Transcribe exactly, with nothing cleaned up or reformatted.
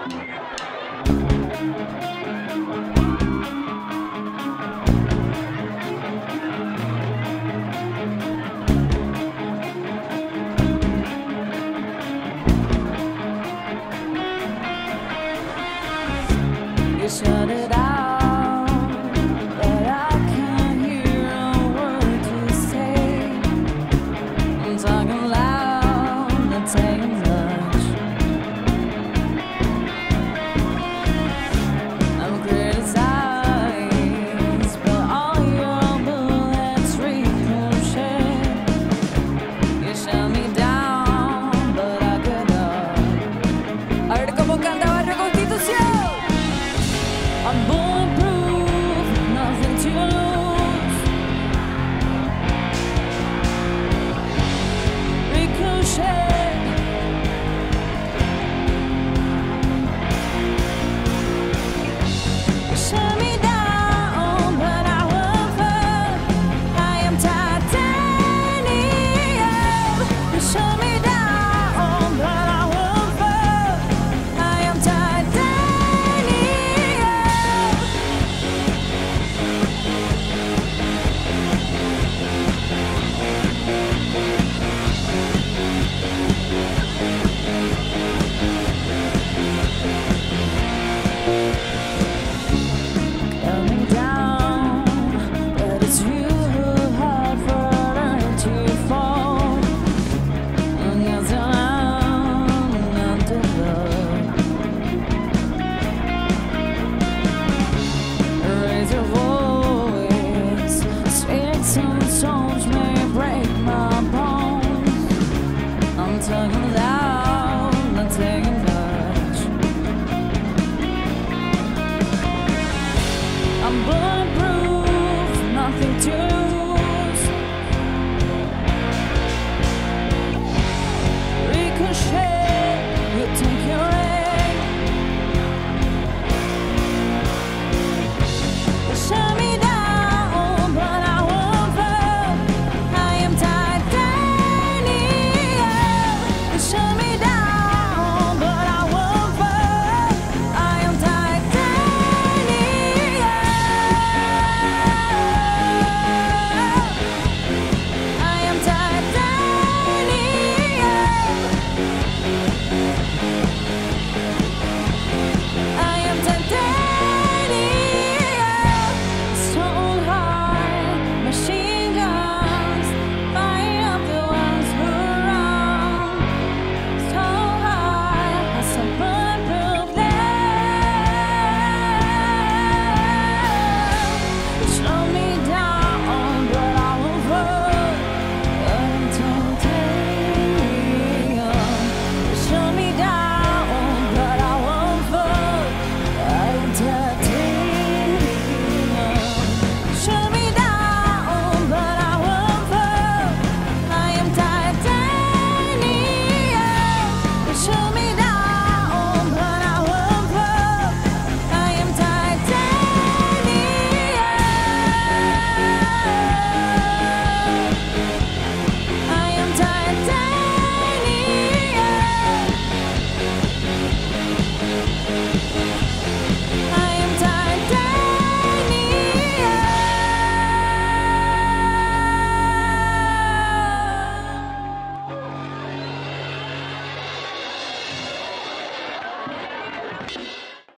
You shut it out, but I can't hear a word to say. I'm talking loud, not saying much. I'm criticized, but all your bullets ricochet. You shut me down, but I get up. A ver cómo canta Barrio Constitución. I'm bulletproof, nothing to lose. Ricochet.